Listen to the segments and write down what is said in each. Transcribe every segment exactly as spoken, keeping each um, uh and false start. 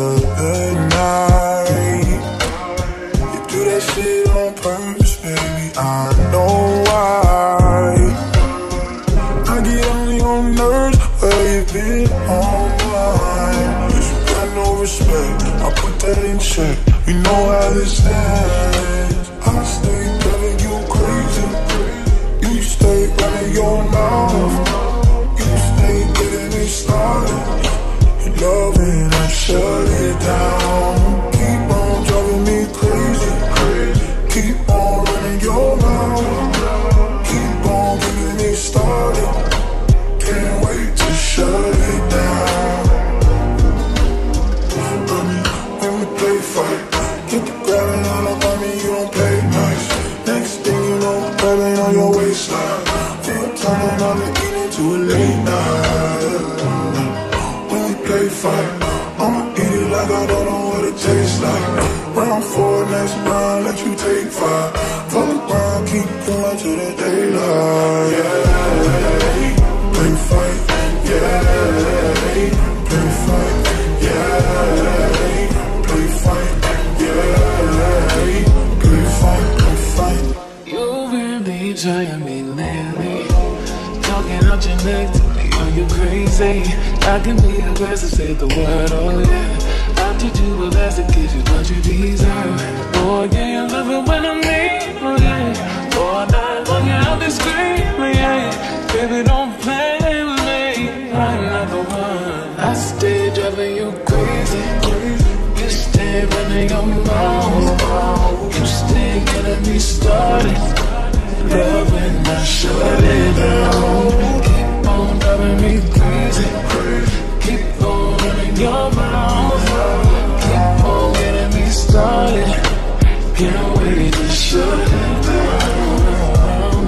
other night. You do that shit on purpose, baby, I know why. I get on your nerves, where you been all mine. You got no respect, I put that in check. You know how this ends. I stay driving you crazy. You stay running your mouth. You stay getting me started. You love it, I shut it down. Keep on driving me crazy. Keep on running your mouth. Keep on getting me started. Can't wait to shut it down. Honey, when we play fight, get the grabbing all up on me, you don't play nice. Next thing you know, grabbing on your waistline. Feel turning on the evening to a late night. When we play fight, I'ma eat it like I don't know what it tastes like. Round four, next round, let you take five. Fuck around, keep going to the daylight. Yeah, play fight, yeah, play fight, yeah, play fight, yeah, play fight, play fight. You really trying me lately, talking out your neck to me, are you crazy? I can be aggressive, say the word, oh yeah. I'll teach you a lesson, give you what you deserve. Oh yeah, you love it when I'm near, oh yeah. All night long, you're out there screaming, yeah. Baby, don't play with me, I'm not the one. I stay driving you crazy. You stay running your mouth. You stay getting me started. Love when I shut it down. Keep on driving me crazy. Keep on running your mouth. Keep on getting me started. Can't wait to shut it down.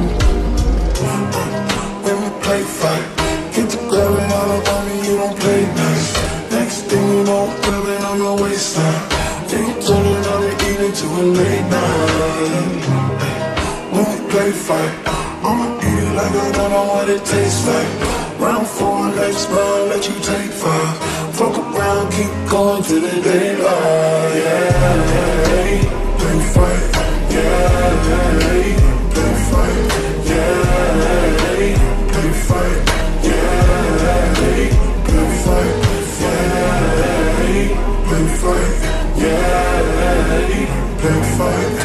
When we play fight, get to grabbing all up on me, you don't play nice. Next thing you know, grabbing on your waistline. Then you turning on the evening to a late night. When we play fight, I'ma eat it like I don't know what it tastes like. Round four, next round, let you take five. Fuck around, keep going to the daylight. Yeah, play fight, yeah, play fight, yeah, play fight, yeah, play fight, yeah, play fight, yeah, play fight.